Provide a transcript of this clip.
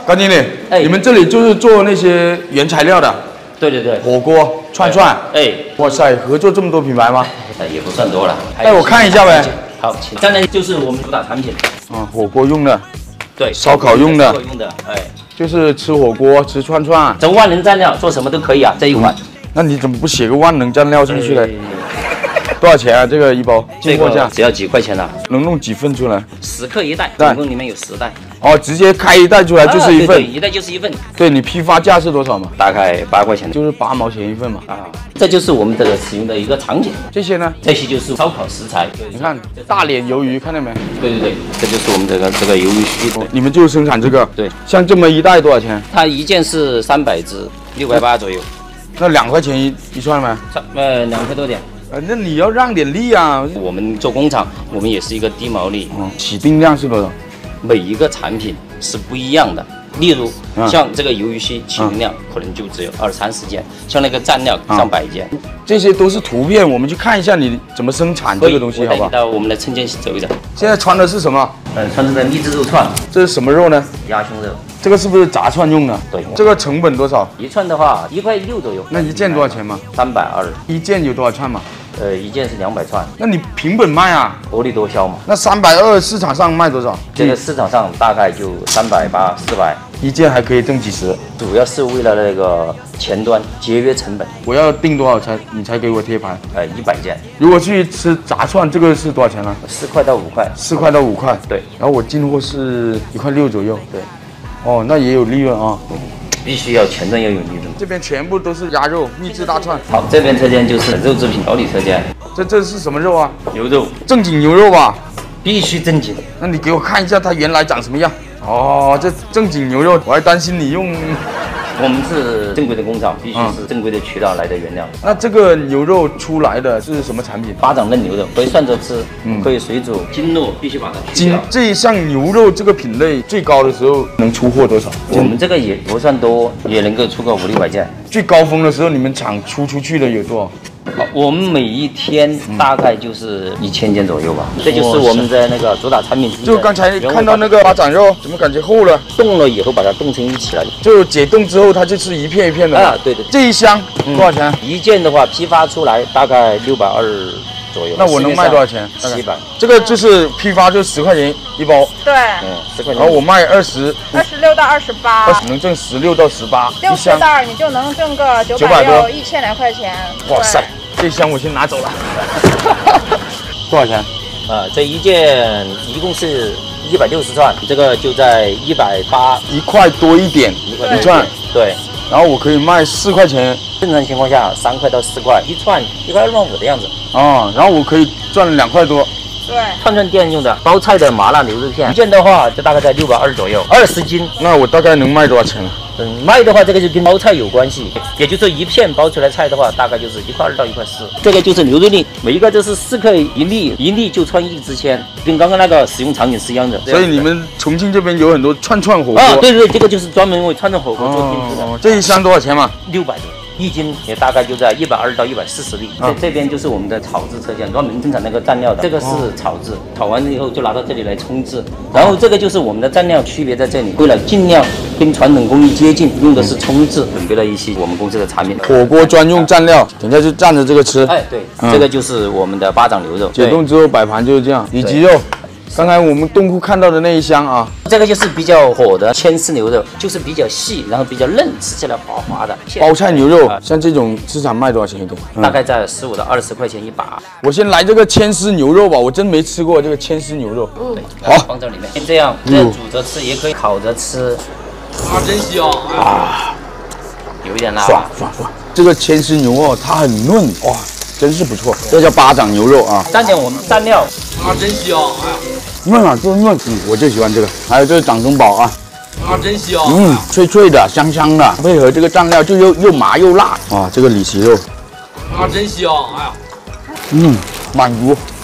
高经理，你们这里就是做那些原材料的？ 对， 火锅、串串。哇塞，合作这么多品牌吗？ 也不算多了。 我看一下呗。 好，刚才就是我们主打产品。 火锅用的。 对， 烧烤用的。 就是吃火锅、吃串串。 这万能蘸料做什么都可以啊，这一款。 那你怎么不写个万能蘸料上去呢？多少钱啊？这个一包进货价只要几块钱了。 能弄几份出来 ？10克一袋，总共里面有10袋。 直接开一袋出来就是一份， 一袋就是一份。 对，你批发价是多少嘛？ 大概8块钱， 就是8毛钱一份嘛。 这就是我们这个使用的一个场景。 这些呢？ 这些就是烧烤食材。 你看大脸鱿鱼，看到没？ 对，这就是我们这个鱿鱼须。 你们就生产这个？对。像这么一袋多少钱？ 它一件是300只，680左右。 那2块钱一串吗 ？2块多点。 那你要让点利啊！ 我们做工厂，我们也是一个低毛利。 起订量是多少？ 每一个产品是不一样的。例如，像这个鱿鱼须起订量可能就只有20-30件，像那个蘸料上100件。 这些都是图片，我们去看一下你怎么生产这个东西，好不好？ 到我们的车间走一走。 现在穿的是什么？ 穿的秘制肉串。 这是什么肉呢？ 鸭胸肉。这个是不是炸串用的？ 对。 这个成本多少？ 一串的话1块6左右。 那一件多少钱嘛 ？320。 一件有多少串嘛？ 一件是200串。 那你平本卖啊？ 薄利多销嘛。 那320市场上卖多少？ 这个市场上大概就380、400。 一件还可以挣几十。 主要是为了那个前端节约成本。 我要订多少你才给我贴牌 ？100件。 如果去吃炸串，这个是多少钱呢 ？4块到5块。 4块到5块。 对。 然后我进货是1块6左右。对。那也有利润啊。 必须要前端要有利润。 这边全部都是鸭肉，秘制大串。 好，这边车间就是肉制品调理车间。 这是什么肉啊？ 牛肉。正经牛肉吧？ 必须正经。 那你给我看一下它原来长什么样？这正经牛肉，我还担心你用。 我们是正规的工厂，必须是正规的渠道来的原料。 那这个牛肉出来的是什么产品？ 巴掌嫩牛肉，可以涮着吃，可以水煮。筋络必须把它去掉。 这一项牛肉这个品类最高的时候能出货多少？ 我们这个也不算多，也能够出个500-600件。 最高峰的时候，你们厂出去的有多少？ 我们每一天大概就是1000件左右吧。这就是我们的那个主打产品。 就刚才看到那个巴掌肉，怎么感觉厚了？ 冻了以后把它冻成一起了。 就解冻之后，它就是一片一片的。 对。 这一箱多少钱？ 一件的话批发出来大概620左右。 那我能卖多少钱 ？700。 这个就是批发就10块钱一包。 对。 10块钱。 然后我卖26 到28。 能挣16到18。 60袋你就能挣个960、1000来块钱。 哇塞！这箱我先拿走了。多少钱？ 这一件一共是160串，这个就在180，1 块多一点一串。 对。 然后我可以卖4块钱。 正常情况下3块到4块，一串1块2毛5的样子。 然后我可以赚2块多。 对。 串串店用的包菜的麻辣牛肉片，一件的话就大概在620左右，20斤。 那我大概能卖多少钱？ 卖的话，这个就跟包菜有关系，也就是说一片包出来菜的话，大概就是1块2到1块4。这个就是牛肉粒，每一个就是4克一粒，一粒就穿1支签，跟刚刚那个使用场景是一样的。 所以你们重庆这边有很多串火锅。 对，这个就是专门为串火锅做定制的。 这一箱多少钱嘛 ？600多。1斤也大概就在120到140粒。这边就是我们的炒制车间，专门生产那个蘸料的。这个是炒制，炒完了以后就拿到这里来冲制。然后这个就是我们的蘸料，区别在这里，为了尽量跟传统工艺接近，用的是冲制，准备了一些我们公司的产品。 火锅专用蘸料，等下就蘸着这个吃。 对，这个就是我们的巴掌牛肉。 解冻之后摆盘就是这样，里脊肉。刚才我们冻库看到的那一箱啊， 这个就是比较火的牵丝牛肉，就是比较细，然后比较嫩，吃起来滑滑的。 包菜牛肉，像这种市场卖多少钱一个？ 大概在15到20块钱一把。 我先来这个牵丝牛肉吧，我真没吃过这个牵丝牛肉。 好，放这里面。这样煮着吃，也可以烤着吃。 真香有一点辣。 爽。这个牵丝牛肉它很嫩，哇，真是不错。这叫巴掌牛肉啊。 蘸点我们蘸料。 真香， 嫩啊，真嫩。我就喜欢这个。还有这个掌中宝啊。 真香。 脆脆的，香香的，配合这个蘸料就又麻又辣。这个里脊肉。 真香， 满足。